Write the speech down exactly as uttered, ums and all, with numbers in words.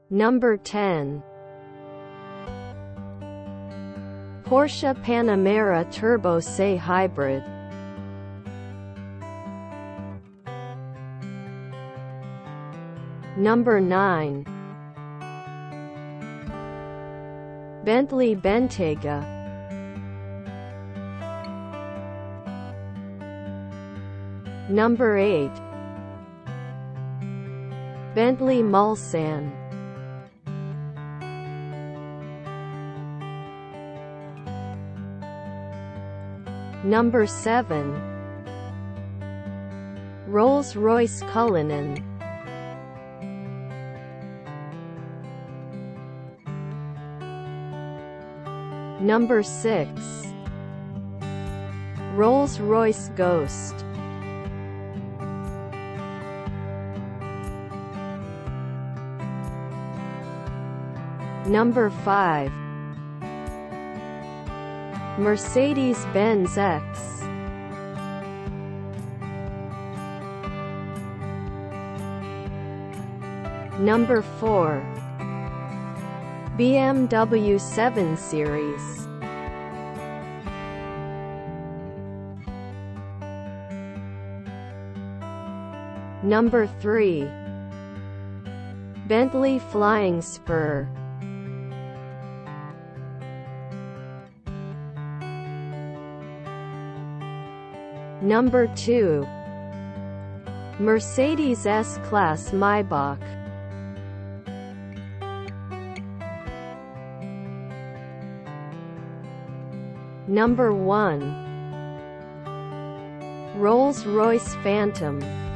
Number ten. Porsche Panamera Turbo S Hybrid. Number nine. Bentley Bentayga. Number eight. Bentley Mulsanne. Number seven. Rolls-Royce Cullinan. Number six. Rolls-Royce Ghost. Number five. Mercedes-Benz X. Number four. B M W seven Series. Number three. Bentley Flying Spur. Number two. Mercedes S-Class Maybach. Number one. Rolls-Royce Phantom.